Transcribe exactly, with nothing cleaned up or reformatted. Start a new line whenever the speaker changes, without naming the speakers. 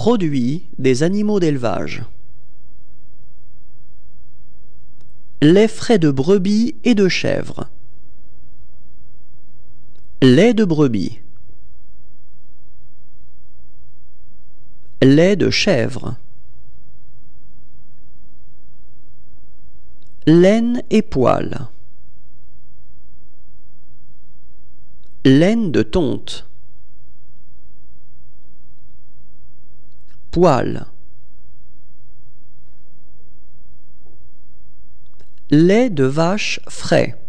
Produits des animaux d'élevage. Lait frais de brebis et de chèvre. Lait de brebis. Lait de chèvre. Laine et poils. Laine de tonte. Poils. Lait de vache frais.